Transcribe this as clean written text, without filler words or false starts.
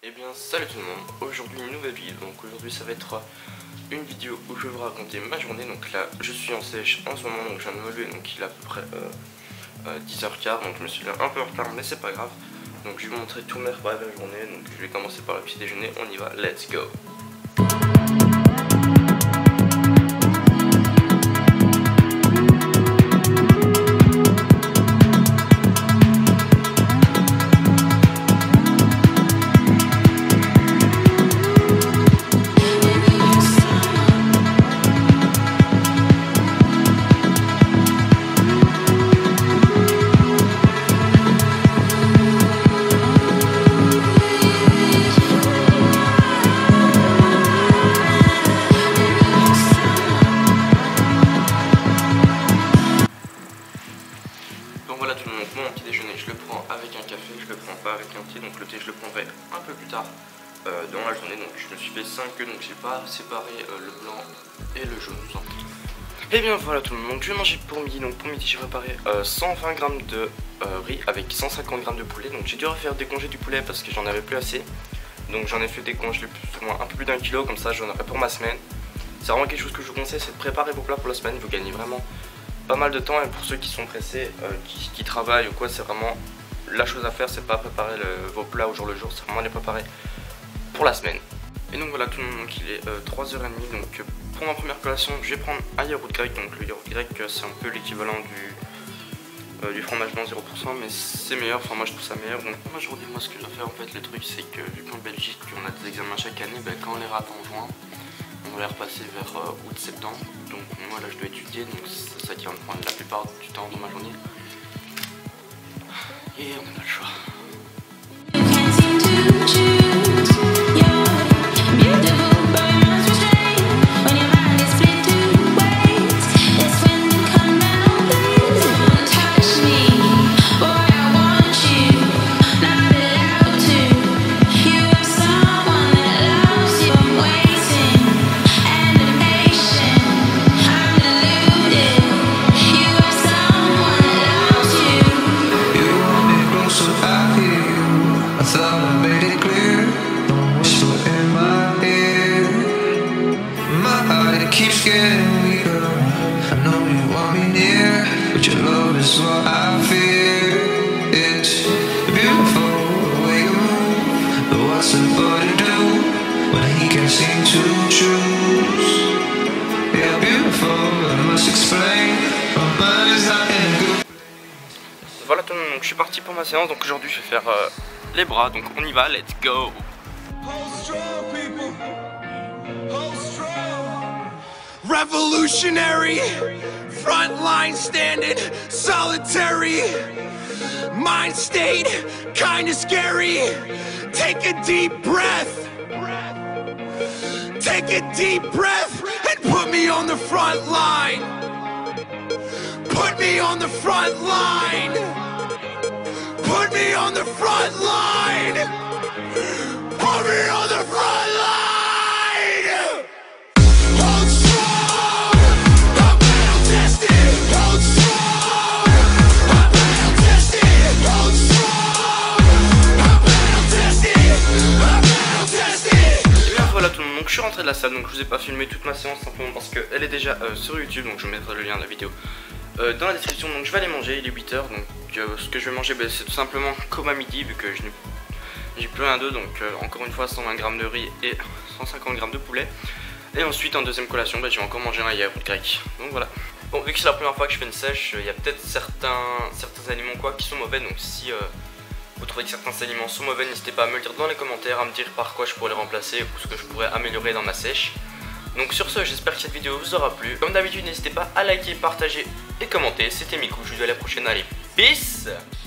Eh bien salut tout le monde, aujourd'hui une nouvelle vidéo. Donc aujourd'hui ça va être une vidéo où je vais vous raconter ma journée. Donc là je suis en sèche en ce moment, donc je viens de me lever, donc il est à peu près 10h15. Donc je me suis levé un peu en retard mais c'est pas grave. Donc je vais vous montrer tout mes repas de la journée. Donc je vais commencer par le petit déjeuner, on y va, let's go. Donc voilà tout le monde, mon petit déjeuner je le prends avec un café, je le prends pas avec un thé. Donc le thé je le prendrai un peu plus tard dans la journée. Donc je me suis fait 5 œufs, donc j'ai pas séparé le blanc et le jaune. Et bien voilà tout le monde, donc je vais manger pour midi. Donc pour midi j'ai préparé 120 g de riz avec 150 g de poulet. Donc j'ai dû refaire décongeler du poulet parce que j'en avais plus assez. Donc j'en ai fait décongeler plus ou moins un peu plus d'1 kilo, comme ça j'en aurai pour ma semaine. C'est vraiment quelque chose que je vous conseille, c'est de préparer vos plats pour la semaine. Vous gagnez vraiment pas mal de temps, et pour ceux qui sont pressés, qui travaillent ou quoi, c'est vraiment la chose à faire. C'est pas préparer vos plats au jour le jour, c'est vraiment les préparer pour la semaine. Et donc voilà tout le monde, donc il est 3h30. Donc pour ma première collation je vais prendre un yaourt grec. Donc le yaourt grec c'est un peu l'équivalent du fromage blanc 0%, mais c'est meilleur, enfin moi je trouve ça meilleur. Donc aujourd'hui moi ce que je vais faire en fait, le truc c'est que vu qu'en Belgique on a des examens chaque année, quand on les rate en juin, on va les repasser vers août-septembre. Donc moi là je dois étudier, donc c'est ça qui va me prendre la plupart du temps dans ma journée. Et on n'a pas le choix. Keeps getting weaker. I know you want me near, but your love is what I fear. It's beautiful the way you move, but what's a boy to do when he can't seem to choose? Yeah, beautiful, I must explain. My mind is not in good. Voilà tout le monde, donc je suis parti pour ma séance. Donc aujourd'hui je vais faire les bras, donc on y va, let's go. Revolutionary, frontline standing, solitary, mind state, kinda scary. Take a deep breath, take a deep breath, and put me on the front line. Put me on the front line. Put me on the front line. Put me on the front line. Donc je suis rentré de la salle, donc je vous ai pas filmé toute ma séance simplement parce qu'elle est déjà sur YouTube. Donc je mettrai le lien de la vidéo dans la description. Donc je vais aller manger, il est 8h. Donc ce que je vais manger c'est tout simplement comme à midi, vu que j'ai plus rien d'eux. Donc encore une fois 120 g de riz et 150 g de poulet. Et ensuite en deuxième collation je vais encore manger un yaourt grec. Donc voilà. Bon, vu que c'est la première fois que je fais une sèche, il y a peut-être certains aliments quoi qui sont mauvais. Donc si vous trouvez que certains aliments sont mauvais, n'hésitez pas à me le dire dans les commentaires, à me dire par quoi je pourrais les remplacer ou ce que je pourrais améliorer dans ma sèche. Donc sur ce, j'espère que cette vidéo vous aura plu. Comme d'habitude, n'hésitez pas à liker, partager et commenter. C'était Miku, je vous dis à la prochaine, allez, peace!